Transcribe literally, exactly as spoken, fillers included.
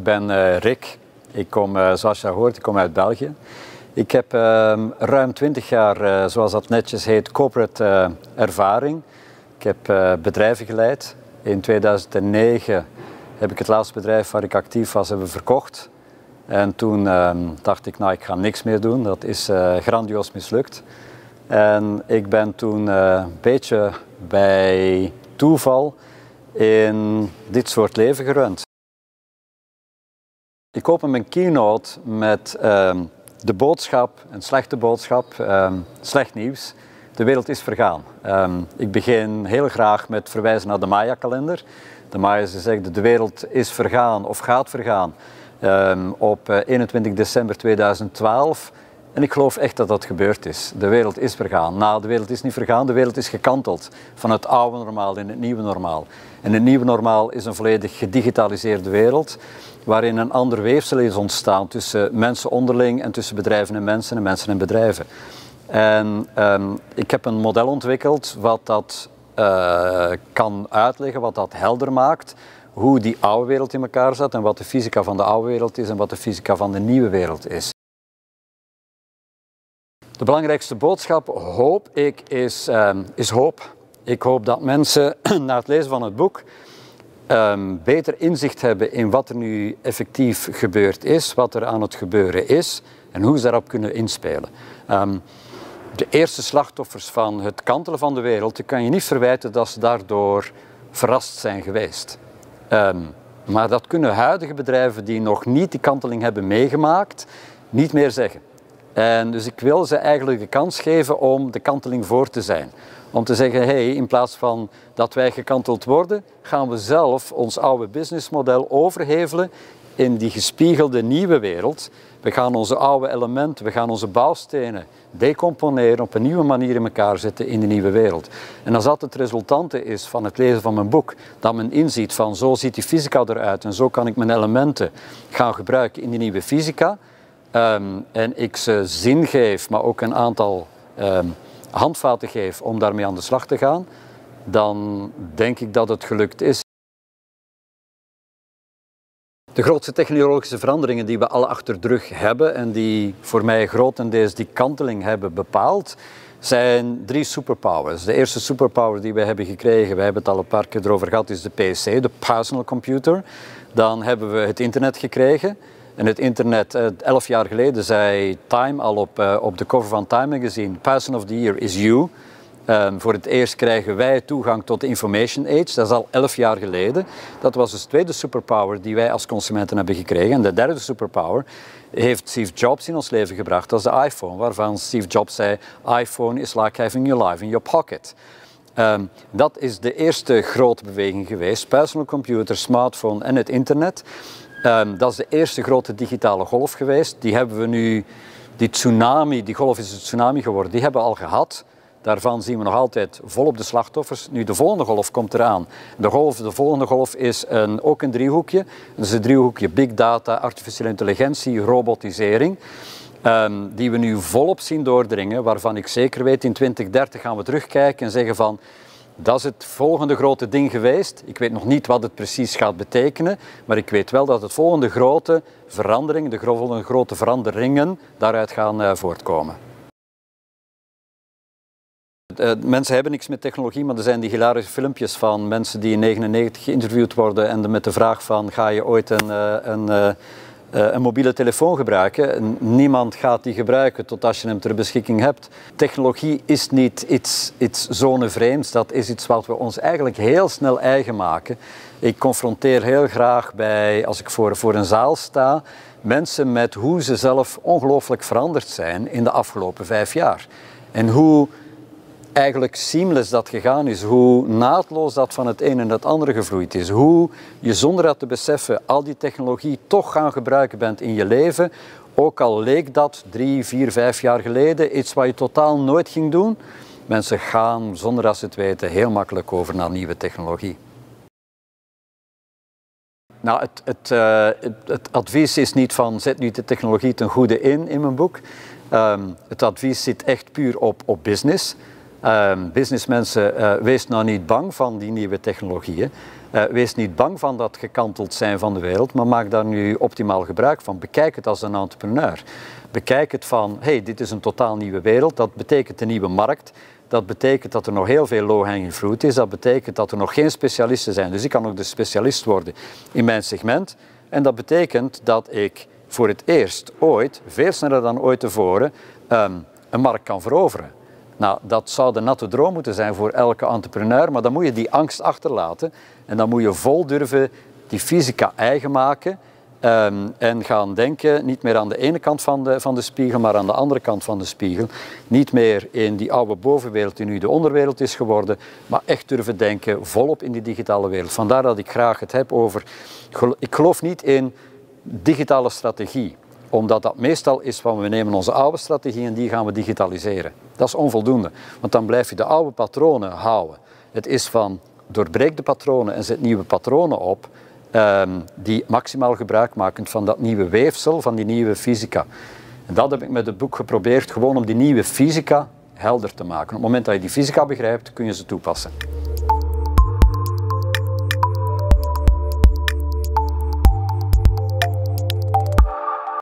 Ik ben uh, Rick. Ik kom, uh, zoals je hoort, ik kom uit België. Ik heb uh, ruim twintig jaar, uh, zoals dat netjes heet, corporate uh, ervaring. Ik heb uh, bedrijven geleid. In tweeduizend negen heb ik het laatste bedrijf waar ik actief was, hebben verkocht. En toen uh, dacht ik, nou, ik ga niks meer doen. Dat is uh, grandioos mislukt. En ik ben toen uh, een beetje bij toeval in dit soort leven gerund. Ik open mijn keynote met uh, de boodschap, een slechte boodschap, uh, slecht nieuws. De wereld is vergaan. Um, ik begin heel graag met verwijzen naar de Maya-kalender. De Maya's zeggen de wereld is vergaan of gaat vergaan um, op uh, eenentwintig december tweeduizend twaalf. En ik geloof echt dat dat gebeurd is. De wereld is vergaan. Nou, de wereld is niet vergaan, de wereld is gekanteld. Van het oude normaal in het nieuwe normaal. En het nieuwe normaal is een volledig gedigitaliseerde wereld, waarin een ander weefsel is ontstaan tussen mensen onderling en tussen bedrijven en mensen en mensen en bedrijven. En um, ik heb een model ontwikkeld wat dat uh, kan uitleggen, wat dat helder maakt, hoe die oude wereld in elkaar zat en wat de fysica van de oude wereld is en wat de fysica van de nieuwe wereld is. De belangrijkste boodschap, hoop ik, is, um, is hoop. Ik hoop dat mensen na het lezen van het boek um, beter inzicht hebben in wat er nu effectief gebeurd is, wat er aan het gebeuren is en hoe ze daarop kunnen inspelen. Um, de eerste slachtoffers van het kantelen van de wereld, die kan je niet verwijten dat ze daardoor verrast zijn geweest. Um, maar dat kunnen huidige bedrijven die nog niet die kanteling hebben meegemaakt, niet meer zeggen. En dus ik wil ze eigenlijk de kans geven om de kanteling voor te zijn. Om te zeggen, hey, in plaats van dat wij gekanteld worden, gaan we zelf ons oude businessmodel overhevelen in die gespiegelde nieuwe wereld. We gaan onze oude elementen, we gaan onze bouwstenen decomponeren, op een nieuwe manier in elkaar zetten in de nieuwe wereld. En als dat het resultante is van het lezen van mijn boek, dat men inziet van zo ziet die fysica eruit en zo kan ik mijn elementen gaan gebruiken in die nieuwe fysica, um, en ik ze zin geef, maar ook een aantal um, handvaten geef om daarmee aan de slag te gaan, dan denk ik dat het gelukt is. De grootste technologische veranderingen die we alle achter de rug hebben en die voor mij grotendeels die kanteling hebben bepaald, zijn drie superpowers. De eerste superpower die we hebben gekregen, we hebben het al een paar keer erover gehad, is de P C, de personal computer. Dan hebben we het internet gekregen. En het internet, elf jaar geleden zei Time al op, uh, op de cover van Time magazine, Person of the Year is you. Um, voor het eerst krijgen wij toegang tot de information age, dat is al elf jaar geleden. Dat was dus de tweede superpower die wij als consumenten hebben gekregen. En de derde superpower heeft Steve Jobs in ons leven gebracht, dat is de iPhone, waarvan Steve Jobs zei, iPhone is like having your life in your pocket. Um, dat is de eerste grote beweging geweest, personal computer, smartphone en het internet. Um, dat is de eerste grote digitale golf geweest. Die hebben we nu, die tsunami, die golf is een tsunami geworden, die hebben we al gehad. Daarvan zien we nog altijd volop de slachtoffers. Nu, de volgende golf komt eraan. De, golf, de volgende golf is een, ook een driehoekje. Dat is een driehoekje big data, artificiële intelligentie, robotisering. Um, die we nu volop zien doordringen, waarvan ik zeker weet in twintig dertig gaan we terugkijken en zeggen van, dat is het volgende grote ding geweest. Ik weet nog niet wat het precies gaat betekenen, maar ik weet wel dat het volgende grote verandering, de volgende grote veranderingen daaruit gaan uh, voortkomen. Uh, mensen hebben niks met technologie, maar er zijn die hilarische filmpjes van mensen die in negentien negenennegentig geïnterviewd worden en met de vraag van, ga je ooit een, uh, een, uh, een mobiele telefoon gebruiken? Niemand gaat die gebruiken tot als je hem ter beschikking hebt. Technologie is niet iets, iets zonevreemds, dat is iets wat we ons eigenlijk heel snel eigen maken. Ik confronteer heel graag bij, als ik voor, voor een zaal sta, mensen met hoe ze zelf ongelooflijk veranderd zijn in de afgelopen vijf jaar. En hoe eigenlijk seamless dat gegaan is, hoe naadloos dat van het een en het andere gevloeid is, hoe je zonder dat te beseffen al die technologie toch gaan gebruiken bent in je leven, ook al leek dat drie, vier, vijf jaar geleden iets wat je totaal nooit ging doen. Mensen gaan zonder dat ze het weten heel makkelijk over naar nieuwe technologie. Nou, het, het, uh, het, het advies is niet van zet nu de technologie ten goede in in mijn boek. Um, het advies zit echt puur op, op business. Uh, businessmensen, uh, wees nou niet bang van die nieuwe technologieën. Uh, wees niet bang van dat gekanteld zijn van de wereld, maar maak daar nu optimaal gebruik van. Bekijk het als een entrepreneur. Bekijk het van, hey, dit is een totaal nieuwe wereld, dat betekent een nieuwe markt. Dat betekent dat er nog heel veel low-hanging fruit is. Dat betekent dat er nog geen specialisten zijn. Dus ik kan ook de specialist worden in mijn segment. En dat betekent dat ik voor het eerst ooit, veel sneller dan ooit tevoren, um, een markt kan veroveren. Nou, dat zou de natte droom moeten zijn voor elke entrepreneur, maar dan moet je die angst achterlaten en dan moet je vol durven die fysica eigen maken um, en gaan denken, niet meer aan de ene kant van de, van de spiegel, maar aan de andere kant van de spiegel. Niet meer in die oude bovenwereld die nu de onderwereld is geworden, maar echt durven denken volop in die digitale wereld. Vandaar dat ik graag het heb over, ik geloof niet in digitale strategie. Omdat dat meestal is van we nemen onze oude strategie en die gaan we digitaliseren. Dat is onvoldoende, want dan blijf je de oude patronen houden. Het is van doorbreek de patronen en zet nieuwe patronen op um, die maximaal gebruik maken van dat nieuwe weefsel, van die nieuwe fysica. En dat heb ik met het boek geprobeerd, gewoon om die nieuwe fysica helder te maken. Op het moment dat je die fysica begrijpt, kun je ze toepassen.